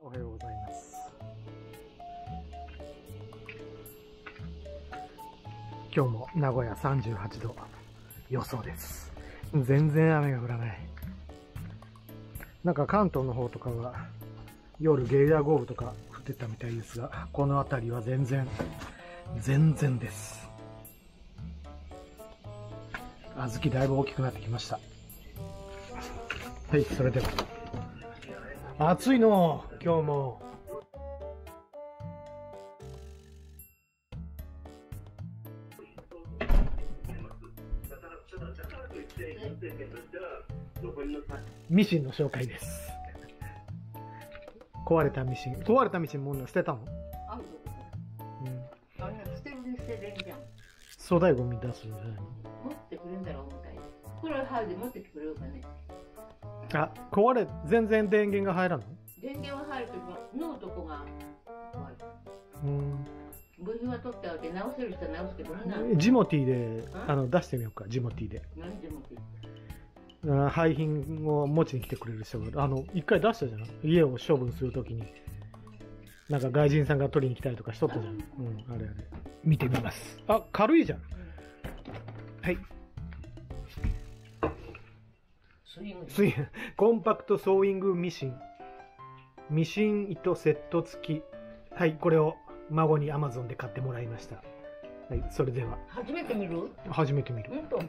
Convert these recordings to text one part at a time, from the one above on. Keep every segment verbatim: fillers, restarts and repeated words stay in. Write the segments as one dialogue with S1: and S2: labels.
S1: おはようございます。今日も名古屋さんじゅうはちど予想です。全然雨が降らない。なんか関東の方とかは夜ゲリラ豪雨とか降ってたみたいですが、この辺りは全然、全然です。小豆だいぶ大きくなってきました。はい、それでは。暑いの今日も。ミシンの紹介です。壊れたミシン。壊れたミシンもう捨てたの？
S2: あ、うん。あれ捨てるに捨てれんじゃん。
S1: 粗大ゴミ出すんじゃないの？
S2: 持ってくれんだろうみたいな。これはで持ってきてくれるかね。
S1: あ、壊れ、全然電源が入らんの？
S2: 電源は入るけど、縫うとこが怖い。
S1: うん。
S2: 部品は取ってあげて直せる人は直すけどね。
S1: ジモティーで、あの、出してみようか、ジモティーで。
S2: 何ジモティー？
S1: 廃品を持ちに来てくれる人が、あの、一回出したじゃん。家を処分するときに。なんか外人さんが取りに来たりとかしとったじゃん。うん、あれあれ。見てみます。あ、軽いじゃん。うん、はい。
S2: スイング。
S1: スイング。コンパクトソーイングミシン。ミシン糸セット付き。はい、これを孫に アマゾン で買ってもらいました。はい、それでは。
S2: 初めて見る？
S1: 初めて見る。
S2: ほんと？
S1: うん。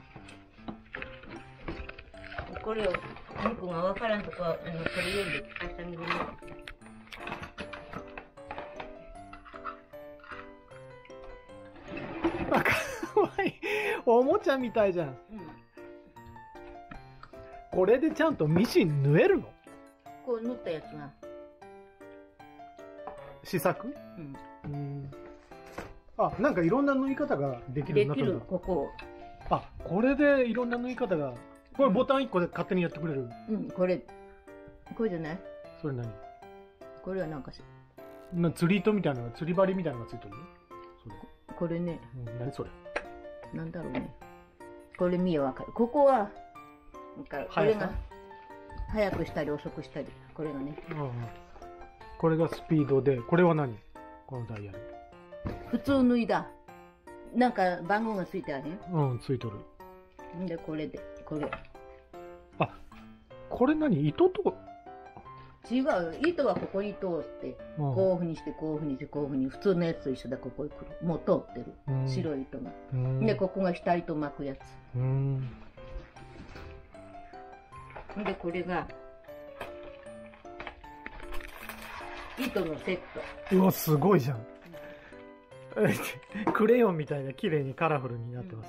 S2: これを、僕がわからんとこは、あの、これ読んで聞かせてみるね。
S1: あ、かわいい。おもちゃみたいじゃん。うん。これでちゃんとミシン縫えるの？
S2: こう縫ったやつが。
S1: 試作？
S2: うん。
S1: うん。あ、なんかいろんな縫い方ができるようになったんだ。
S2: できる、ここ。
S1: あ、これでいろんな縫い方が。これボタンいっこで勝手にやってくれる？
S2: うん、これ。これじゃない？
S1: それ何？
S2: これはなんかし。
S1: な釣り糸みたいなのが、釣り針みたいなのがついてる？
S2: それ。これね。
S1: うん、何それ？
S2: なんだろうね。これ見よわかる。ここは、なんか、これが、早くしたり遅くしたり。これがね。
S1: うん。これがスピードで、これは何？このダイヤル。
S2: 普通縫いだ。なんか番号がついてあるね。
S1: うん、ついてる。
S2: んで、これで、これ。
S1: あ、これ何？糸と、
S2: 違う。糸はここに通って、うん、こういうふうにして、こういうふうにして、こういうふうに、普通のやつと一緒だ、ここに来る。もう通ってる。うん、白い糸が。うん、で、ここが下糸巻くやつ。うん、で、これが、糸のセット。
S1: うわ、すごいじゃん。うん、クレヨンみたいな綺麗にカラフルになってます。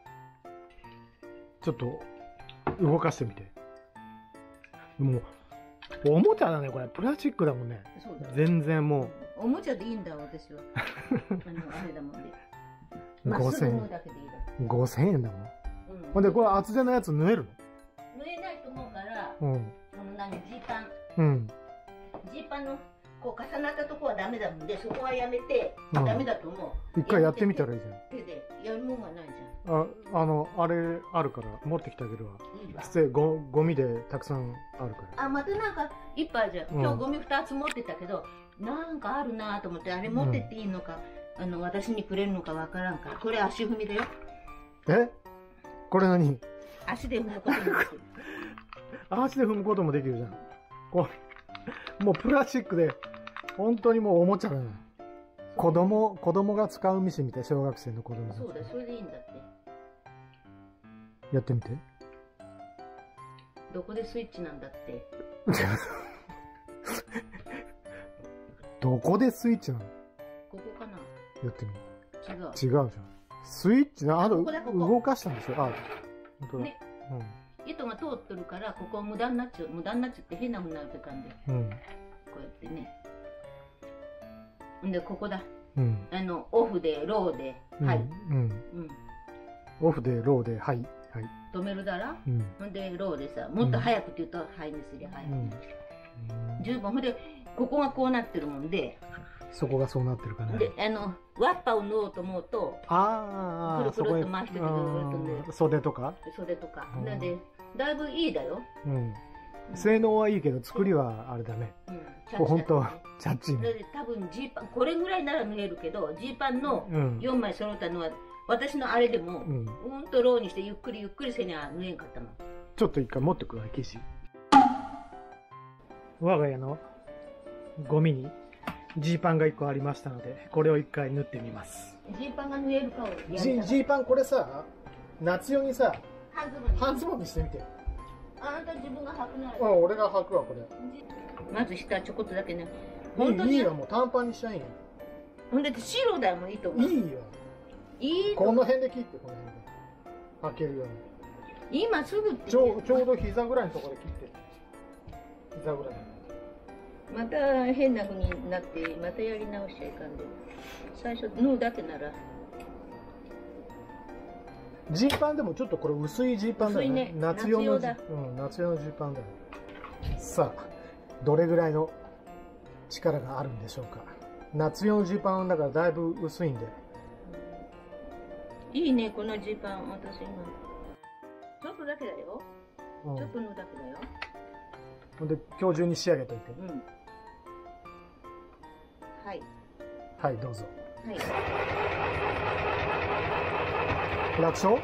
S1: うん、ちょっと、動かしてみて。もう、おもちゃだね、これ。プラスチックだもんね。そうだ。全然も
S2: う。おもちゃでいいんだ、私は。あの、あれだもんで。
S1: ごせんえん。ごせんえんだもん。うん。ほんで、これ厚手のやつ縫えるの？
S2: 縫えないと思うから、うん。何、ジーパン。
S1: うん。
S2: ジーパンの、こう重なったとこはダメだもんで、そこはやめて、うん、ダメだと思
S1: う。一回やってみたらいいじゃん。
S2: 手で、やるもんがないじゃん。
S1: あ、あの、あれあるから持ってきてあげるわ。いいわ。失礼、ご、ゴミでたくさんあるから。
S2: あ、またなんか、いっぱいじゃん。今日ゴミ二つ持ってたけど、うん、なんかあるなぁと思って、あれ持ってっていいのか、うん、あの、私にくれるのかわからんから。これ足踏みだよ。
S1: え？これ何？
S2: 足で踏むこともできる。
S1: 足で踏むこともできるじゃん。こう、もうプラスチックで、本当にもうおもちゃだな。子供、子供が使うミシンみたい、小学生の子供。
S2: そうだ、それでいいんだって。
S1: やってみて。
S2: どこでスイッチなんだって。
S1: どこでスイッチなの？
S2: ここかな？
S1: やってみる。
S2: 違う。違う
S1: じゃん。スイッチな、あと、動かしたんですよ。あ、本当だ。ね。
S2: うん。糸が通ってるから、ここ無駄になっちゃう。無駄になっちゃって変な風になるって感じ。うん。こうやってね。んで、ここだ。うん。あの、オフで、ローで、はい。うん。うん。
S1: オフで、ローで、はい。はい。
S2: 止めるだら、うん。ほんで、ローでさ、もっと早くって言うと、はいにすりゃ早くなる。うん。十分。ほんで、ここがこうなってるもんで、
S1: そこがそうなってるかな。
S2: で、あの、ワッパを縫おうと思うと、
S1: ああ、
S2: くるくるっと回してくるくるとね。
S1: 袖とか
S2: 袖とか。なんで、だいぶいいだよ。うん。
S1: 性能はいいけど作りはあれだね。うん、ほんとチャッチーね。
S2: 多分ジーパンこれぐらいなら縫えるけど、ジーパンのよんまい揃ったのは、私のあれでも、うん、うんとローにしてゆっくりゆっくりせにゃ縫えんかったもん。
S1: ちょっと一回持ってくわ、ケシ。我が家のゴミにジーパンがいっこありましたので、これを一回縫ってみます。
S2: ジーパンが縫えるかをやりた
S1: い。ジーパンこれさ、夏用にさ、
S2: 半ズボンに
S1: 半ズボンにしてみて。
S2: あんた自分が履くなら。
S1: あ、俺が履くわ、これ。
S2: まず下ちょこっとだけね。
S1: 本当にいいよ、もう短パンにしちゃいいよ。
S2: ほんで白だもんいいと思う。
S1: いいよ。
S2: いい。
S1: この辺で切って、この辺で。履けるよう
S2: に。今すぐ
S1: ちょうちょうど膝ぐらいのところで切って。膝ぐらい。
S2: また変な風になってまたやり直しちゃいかんで。最初縫うだけなら。
S1: ジーパンでもちょっとこれ薄いジーパンだよね。
S2: ね、
S1: 夏用のうん、夏用のジーパンだよ。さあ、どれぐらいの力があるんでしょうか。夏用のジーパンだからだいぶ薄いんで。
S2: いいね、このジーパン、私今。ちょっとだけだよ。うん、ちょっと縫うだけだよ。
S1: ほんで、今日中に仕上げといて。うん。
S2: はい。
S1: はい、どうぞ。
S2: はい。
S1: 楽勝？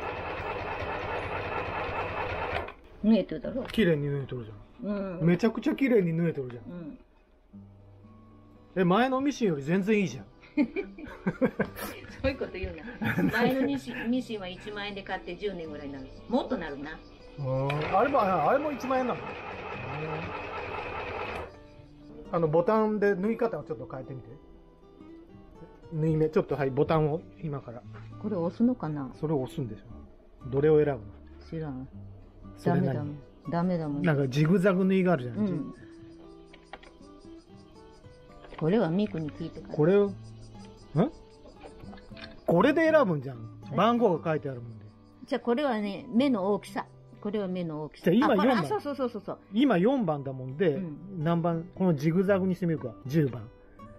S2: 縫えてるだろ。
S1: 綺麗に縫えてるじゃん。うん。めちゃくちゃ綺麗に縫えてるじゃん。うん。え、前のミシンより全然いいじゃん。
S2: そういうこと言うな。前のミシン、ミシンはいちまんえんで買ってじゅうねんぐらいになる。もっとなるな。
S1: うん。あれも、あれもいちまんえんなの？あの、ボタンで縫い方をちょっと変えてみて。縫い目、ちょっとはい、ボタンを今から。
S2: これ押すのかな？
S1: それを押すんでしょ。どれを選ぶの？
S2: 知らん。ダメだもん。ダメだもん。
S1: なんかジグザグ縫いがあるじゃん。うん、
S2: これはミクに聞いてから。
S1: これを、ん？これで選ぶんじゃん。番号が書いてあるもんで。
S2: じゃあこれはね、目の大きさ。これは目の大きさ。
S1: じゃあ今よんばん。
S2: あ、そうそうそうそうそう。
S1: 今よんばんだもんで、うん、何番？このジグザグにしてみるか。じゅうばん。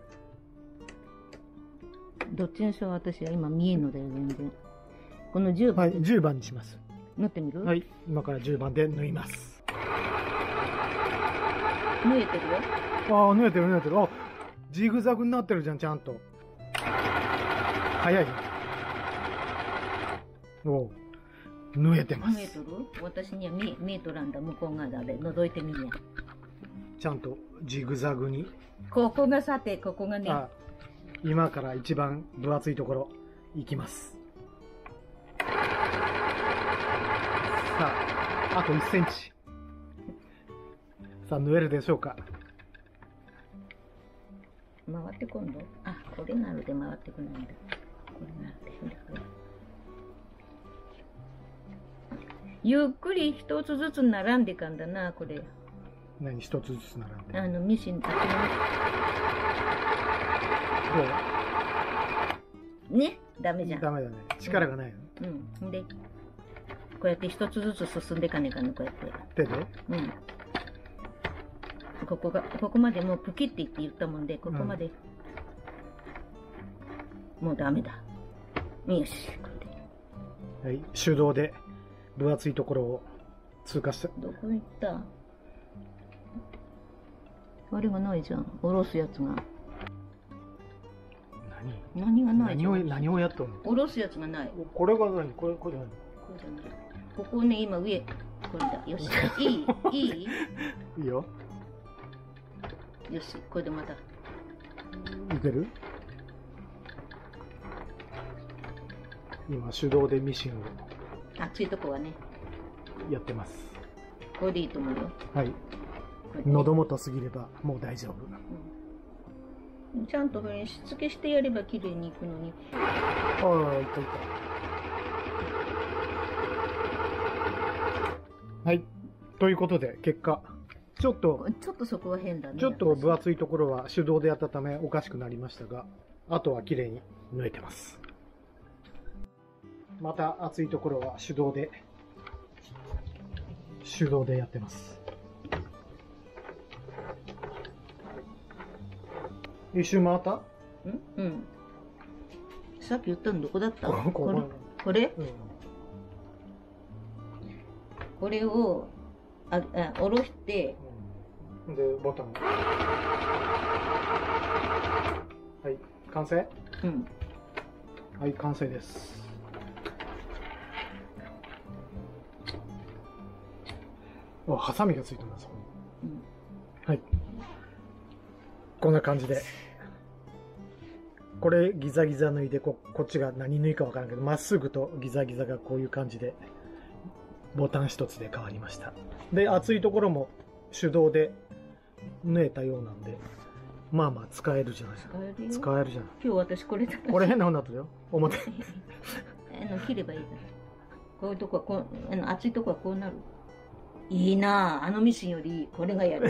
S2: どっちにしろ私は今見えんのだよ、全然。このじゅうばん。
S1: はい、じゅうばんにします。
S2: 縫ってみる？
S1: はい、今からじゅうばんで縫います。
S2: 縫えてるよ。
S1: ああ、縫えてる縫えてる。あ、ジグザグになってるじゃん、ちゃんと。早い。おう、縫えてます。
S2: 縫えとる？私には見え、見えとらんだ、向こう側で覗いてみんや。
S1: ちゃんとジグザグに。
S2: ここがさて、ここがね。あ、
S1: 今から一番分厚いところ、いきます。さあ、あといっセンチ。さあ、縫えるでしょうか。
S2: 回って今度？あ、これなので回ってこないんだ。これなってほらほら。ゆっくり一つずつ並んでかんだな、これ。
S1: 何一つずつ並んで？
S2: あの、ミシン、あっちの。ね、ダメじゃん。
S1: ダメだね。力がないの。
S2: うん。で、こうやって一つずつ進んでかねえかんの、こうやって。
S1: 手で？うん。
S2: ここが、ここまでもうプキって言って言ったもんで、ここまで。うん、もうダメだ。よし。
S1: はい、手動で分厚いところを通過した。
S2: どこ行った？あれがないじゃん。下ろすやつが。
S1: 何？
S2: 何がない
S1: じゃん。何を、何をやっとんの？
S2: 下ろすやつがない。
S1: これが何？これ、これじゃないの？
S2: これじゃない。ここね、今上。これだ。よし。いい？いい？
S1: いいよ。
S2: よし。これでまた。
S1: いける？今、手動でミシンを。
S2: 熱いとこはね。
S1: やってます。
S2: これでいいと思うよ。
S1: はい。喉元すぎればもう大丈夫。
S2: うん、ちゃんとこれしつけしてやれば綺麗にいくのに。
S1: ああ、いったいった。はい。ということで、結果、ちょっと、
S2: ちょっとそこは変だね。
S1: ちょっと分厚いところは手動でやったためおかしくなりましたが、あとは綺麗に縫えてます。また厚いところは手動で、手動でやってます。一周回った？ん？
S2: うん。さっき言ったのどこだった？
S1: これ？
S2: これ？うん、これをああ下ろして、
S1: うん、でボタンはい完成。うんはい完成です。あハサミがついてます、うん、はいこんな感じでこれギザギザ縫いで こ, こっちが何縫いか分からんけどまっすぐとギザギザがこういう感じでボタン一つで変わりました。で厚いところも手動で縫えたようなんでまあまあ使えるじゃないですか。使えるよ。使えるじゃない。
S2: 今日私これだ
S1: これ変なふうになってるよ表
S2: あの切ればいいからこういうとこはこうあの厚いとこはこうなる。いいなあ、あのミシンよりこれがやる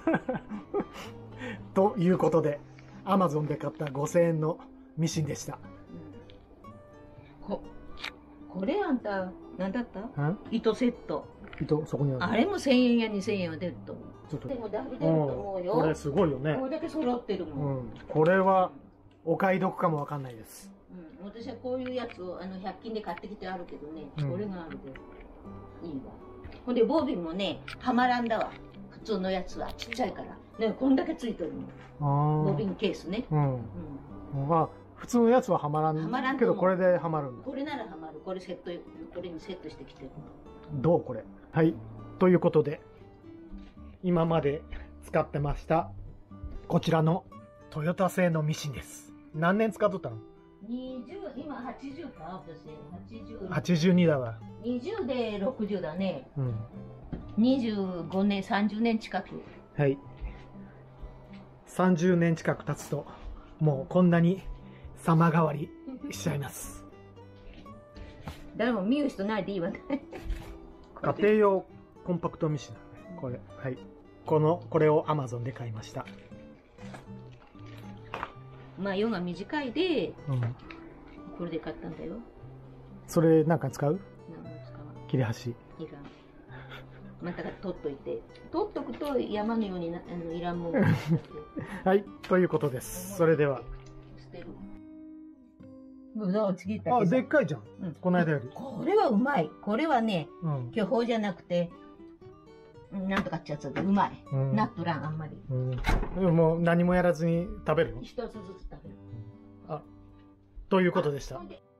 S1: ということでアマゾンで買ったごせんえんのミシンでした、
S2: うん、こ, これあんた何だった糸セット
S1: 糸そこにある。
S2: あれもせんえんやにせんえんは出ると思う。ちょっとでもだいぶ出ると思うよ。
S1: これすごいよね。
S2: これだけ揃ってるもん、うん、
S1: これはお買い得かもわかんないです、
S2: うん、私はこういうやつをあのひゃく均で買ってきてあるけどね、うん、これがあるでいいわ。ほんでボビンもねはまらんだわ。普通のやつはちっちゃいからねこんだけついてるの。ボビンケースね。うん、
S1: うん、まあ普通のやつははまらん。はまらんけどこれではまるんだ。
S2: これならはまる。これセットこれにセットしてきてる。
S1: どうこれ。はいということで今まで使ってましたこちらのトヨタ製のミシンです。何年使っとったの？
S2: にじゅう今はちじゅうか私はちじゅう。
S1: はちじゅうにだわ。
S2: にじゅうでろくじゅうだね。うん。にじゅうごねんさんじゅうねん近く。
S1: はい。さんじゅうねん近く経つともうこんなに様変わりしちゃいます。
S2: 誰も見る人ないでいいわね。
S1: 家庭用コンパクトミシンだね。これはいこのこれを アマゾン で買いました。
S2: まあ世が短いで、うん、これで買ったんだよ。
S1: それなんか使う？
S2: 何も使わん。
S1: 切れ端。
S2: いらん。また取っといて。取っとくと山のようになあのいらんもん。
S1: はいということです。それでは。
S2: 捨てる。ぶどうちぎった
S1: あでっかいじゃん。うん、この間より。
S2: これはうまい。これはね、うん、巨峰じゃなくて。なんとかってやつでうまい。うん、ナットランあんまり。うん、
S1: でももう何もやらずに食べるの？
S2: 一つずつ食べる。
S1: あ、ということでした。